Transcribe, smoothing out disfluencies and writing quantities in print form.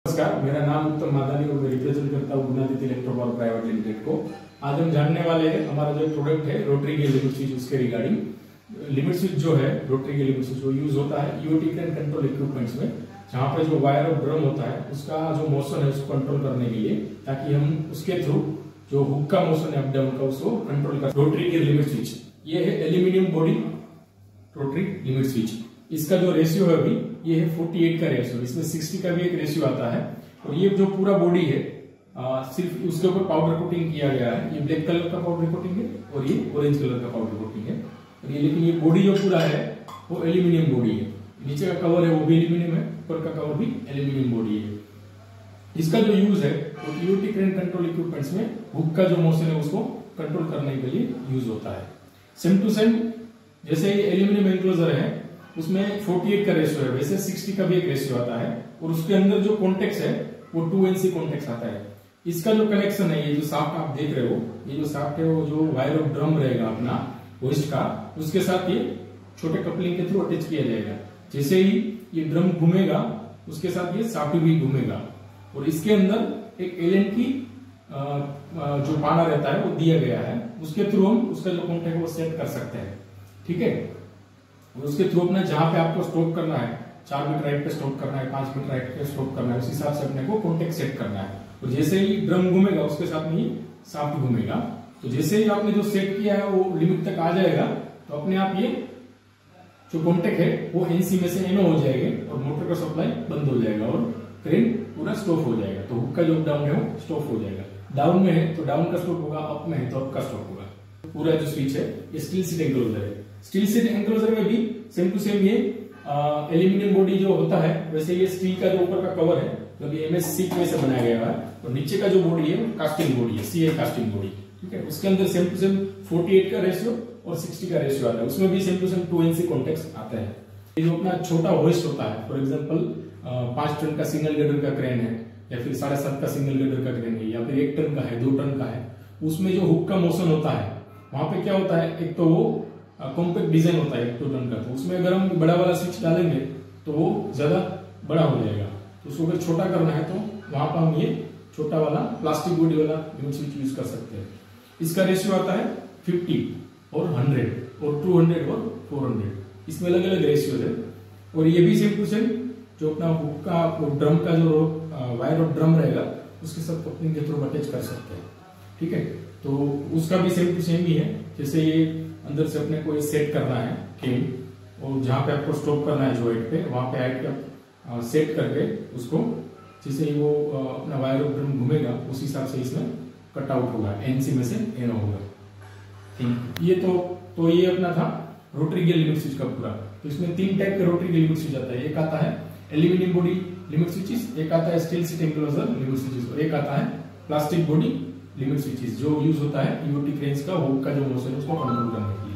नमस्कार, मेरा नाम उत्तम मादानी और मैं रिप्रेजेंट करता हूँ Gunaditya electro power private limited को। आज हम जानने वाले हैं हमारा जो प्रोडक्ट है रोटरी गेयर लिमिट स्विच, उसके रिगार्डिंग। लिमिट स्विच जो है रोटरी गेयर लिमिट स्विच वो यूज होता है ईओटी कैन कंट्रोल इक्विपमेंट्स में, जहाँ पे जो वायर और ड्रम होता है उसका जो मोशन है उसको कंट्रोल करने के लिए, ताकि हम उसके थ्रू जो हुक का मोशन है अप डाउन का उसको कंट्रोल कर। रोटरी गेयर लिमिट स्विच ये है aluminium body rotary limit switch. इसका जो रेशियो है अभी ये है 48 का रेशियो, इसमें 60 का भी एक रेशियो आता है। और ये जो पूरा बॉडी है सिर्फ उसके ऊपर पाउडर कोटिंग किया गया है। ये ब्लैक कलर का पाउडर कोटिंग है और ये ऑरेंज कलर का पाउडर कोटिंग है। और ये लेकिन ये बॉडी जो पूरा है वो एल्यूमिनियम बॉडी है। नीचे का कवर है वो भी एल्यूमिनियम है, ऊपर का कवर भी एल्यूमिनियम बॉडी है। इसका जो यूज है वो ईओटी क्रेन कंट्रोल इक्विपमेंट्स में हुक का जो मोशन है उसको कंट्रोल करने के लिए यूज होता है। सेम टू सेम जैसे ये एल्यूमिनियम एंक्लोजर है उसमें 48 का रेशियो है, वैसे 60 का भी एक रेशियो आता है। और उसके अंदर जो कॉन्टेक्ट है वो 2NC कॉन्टेक्ट आता है। इसका जो कनेक्शन है, ये जो शाफ्ट आप देख रहे हो, ये जो शाफ्ट है वो जो वायर ऑफ ड्रम रहेगा अपना होइस्ट का, उसके साथ ये छोटे कपलिंग के थ्रू अटैच किया जाएगा। जैसे ही ये ड्रम घूमेगा उसके साथ ये शाफ्ट भी घूमेगा। और इसके अंदर एक एलन की जो पाना रहता है वो दिया गया है, उसके थ्रू हम उसका जो कॉन्टेक्ट है वो सेट कर सकते हैं। ठीक है, उसके थ्रू अपना जहां पे आपको स्टॉप करना है, 4 मीटर राइट पे स्टॉप करना है, 5 मीटर राइट पे स्टॉप करना है, उस हिसाब से अपने को कॉन्टेक्ट सेट करना है। और जैसे ही ड्रम घूमेगा उसके साथ में ही शाफ्ट घूमेगा। तो जैसे ही आपने जो सेट किया है वो लिमिट तक आ जाएगा तो अपने आप ये जो कॉन्टेक्ट है वो NC में से NO हो जाएगा और मोटर का सप्लाई बंद हो जाएगा और क्रेन पूरा स्टॉप हो जाएगा। तो हुक का जो डाउन है वो स्टॉप हो जाएगा। डाउन में है तो डाउन का स्टॉप होगा, अप में है तो अप का स्टॉप होगा। पूरा जो स्विच है ये स्टील सीट एंक्लोजर है। स्टील सीट एंक्लोजर में भी सेम टू सेम ये एल्यूमिनियम बॉडी जो होता है वैसे ये स्टील का जो ऊपर का कवर है जो कि MS सीट में से बनाया गया है। और नीचे का जो बॉडी है कास्टिंग बॉडी है, CA कास्टिंग बॉडी। ठीक है, उसके अंदर सेम टू सेम 48 का रेशियो और 60 का रेशियो आता है। उसमें भी same to same 2NC contact आता है। ये जो अपना छोटा होइस्ट होता है, फॉर एग्जाम्पल 5 टन का सिंगल गडर का क्रेन है या फिर 7.5 का सिंगल गडर का क्रेन है या फिर 1 टन का है, 2 टन का है, उसमें जो हुक का मोशन होता है वहां पे क्या होता है, एक तो वो कॉम्पैक्ट डिजाइन होता है 2 टन का, तो उसमें अगर हम बड़ा वाला स्विच डालेंगे तो वो ज्यादा बड़ा हो जाएगा। तो उसको अगर छोटा करना है तो वहां पर हम ये छोटा वाला प्लास्टिक बॉडी वाला लिमिट स्विच यूज कर सकते हैं। इसका रेशियो आता है 50 और 100 और 200 और 400, इसमें अलग अलग रेशियो है। और ये भी सेम टू सेम जो अपना हुक का ड्रम का जो वायर ऑफ ड्रम रहेगा उसके साथ कपलिंग के थ्रू अटैच कर सकते हैं। ठीक है, तो उसका भी सेम टू सेम ही है। जैसे ये अंदर से अपने को ये सेट करना है केन, और जहां पे आपको स्टॉप करना है जो हाइट पे, वहां पे हाइट का सेट करके उसको जैसे ही वो अपना वायर ऑफ ड्रम घूमेगा उस हिसाब से इसमें कट आउट होगा, NC में से NO होगा। ठीक, ये तो ये अपना था रोटरी गेयर लिमिट स्विच का पूरा। तो इसमें 3 टाइप के रोटरी गेयर लिमिट स्विच आता है। एक आता है एल्यूमिनियम बॉडी लिमिट स्विचेस, एक आता है steel sheet enclosure limit switches और एक आता है प्लास्टिक बॉडी लिमिट स्विचेस, जो यूज होता है ईओटी क्रेन्स का हुक का जो मोशन है उसको कंट्रोल करने के लिए।